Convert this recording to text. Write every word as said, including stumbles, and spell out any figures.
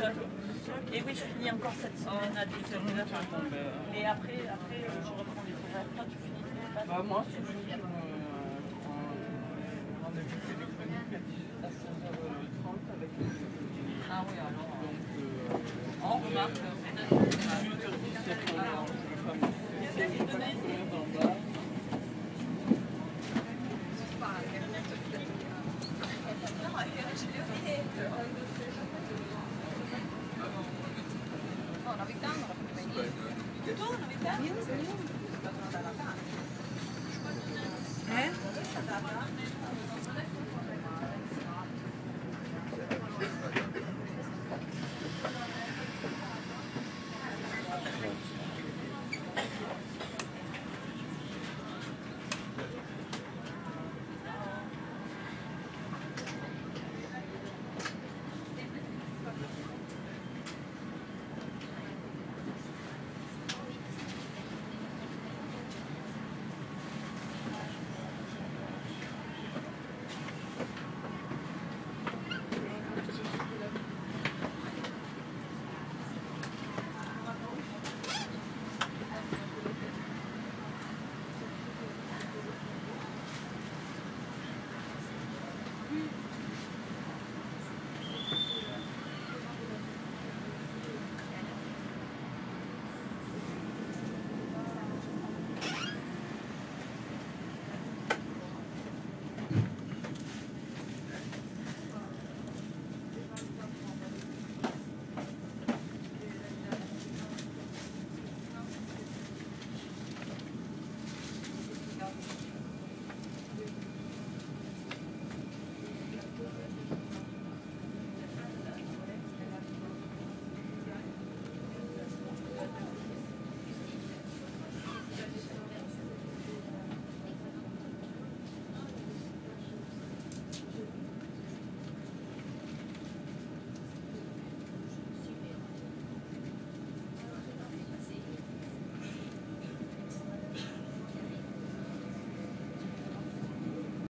seule. Et oui, je finis encore cette semaine à dix-sept heures. Et après, après euh, je reprends les horaires. Toi, tu finis pas? Bah, moi, c'est juste euh, un rendez-vous téléphonique à seize heures trente avec les deux. Ah oui, alors. Donc, euh, on remarque. huit heures dix-sept, alors je vais pas me je vais pas courir dans le bar. No, novità non la puoi venire. Tu novità? Io non so. Eh?